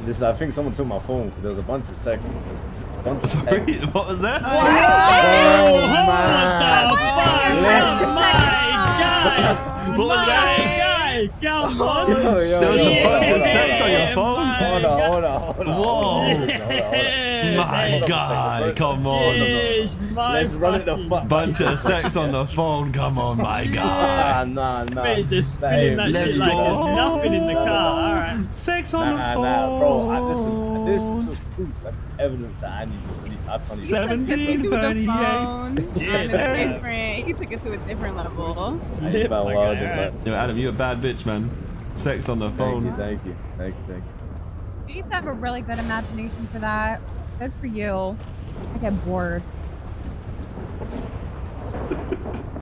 This, I think someone took my phone because there was a bunch of sex. A bunch of Sorry, sex. what was that? Oh, man. What was that? Come on! There was a bunch of sex on your phone? Hold on. Whoa! My God, come on. Let's run it the fuck. Bunch of sex on the phone, come on, my God. Nah. He's just spinning that Let's shit like there's go. nothing in the car. Alright. Sex on the phone. Nah, bro. Listen, this was proof and evidence that I need to sleep. I can't even. 1738. He took it to a different level. Adam, you a bad bitch, man. Sex on the phone. Thank you. You used to have a really good imagination for that. Good for you. I get bored.